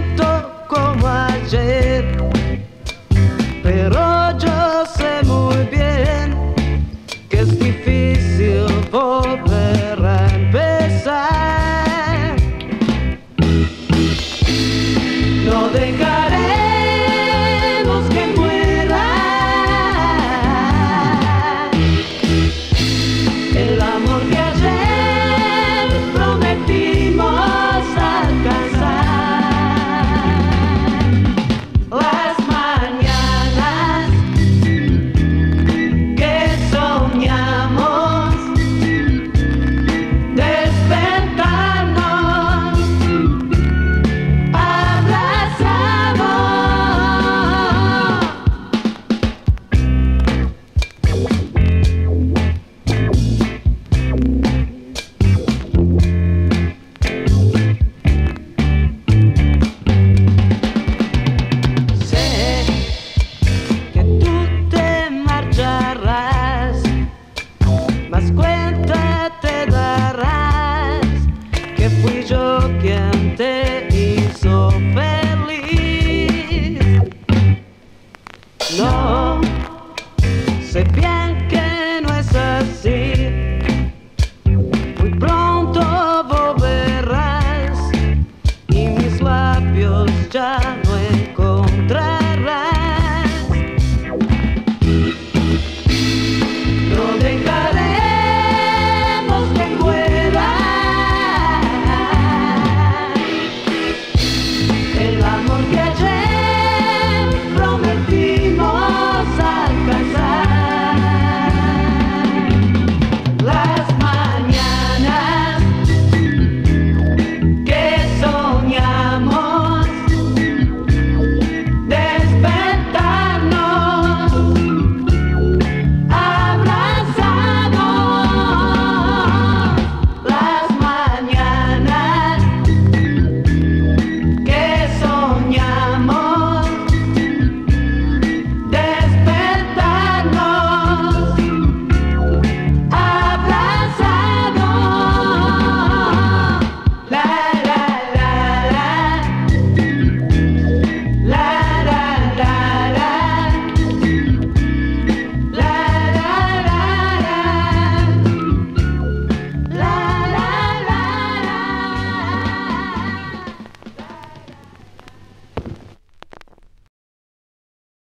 siento como ayer, pero yo sé muy bien que es difícil volver a empezar. No dejaremos que muera el amor que ayer prometimos alcanzar. Las mañanas que soñamos despertarnos abrazados. Sé que tú te marcharás, mas cuenta te darás que fui yo quien te hizo feliz. No, sé bien que no es así. Muy pronto volverás y mis labios ya no